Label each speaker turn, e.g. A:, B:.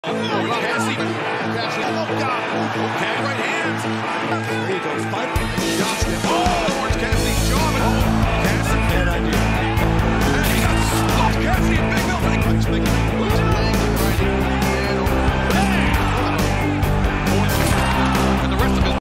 A: Cassie. Oh, God. Okay, right hand.
B: There you go, Spike.
A: Johnson. Oh!